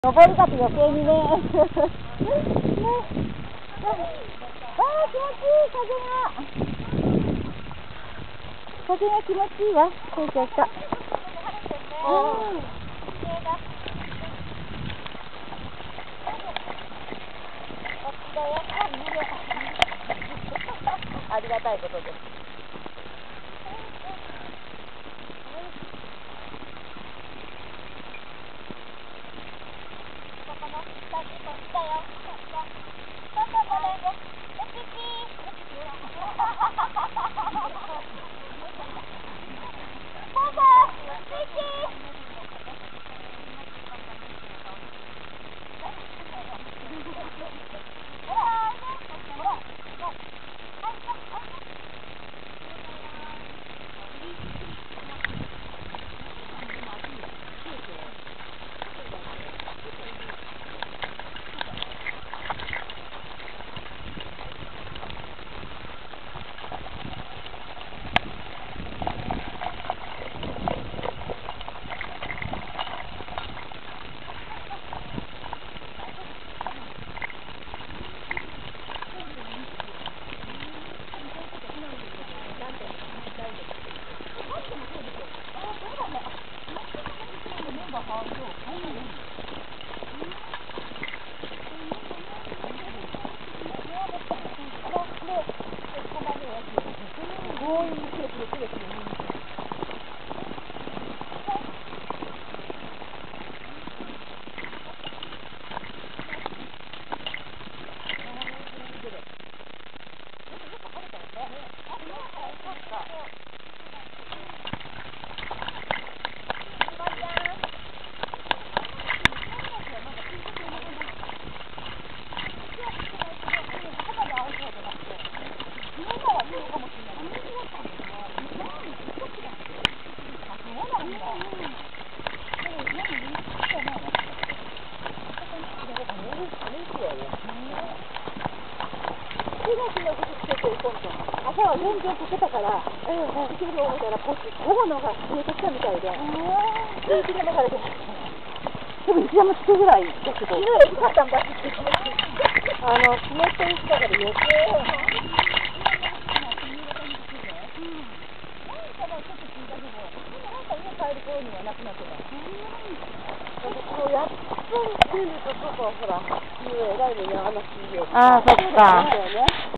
登りだと余計にね。ね。ああ、気持ちいい、風が気持ちいいわ。そうそうそう。ありがたいことです。朝は全然溶けたから、行けると思ったら、午後の方が冷えてきたみたいで、1日でもからで、でも1時もつくぐらいだけど、昨日よかったんだって、湿っていったから余計。帰る頃にはなくなってた。やっぱり来ると、ちょっとほら、えらいのに話すよ。 ああ、そっか。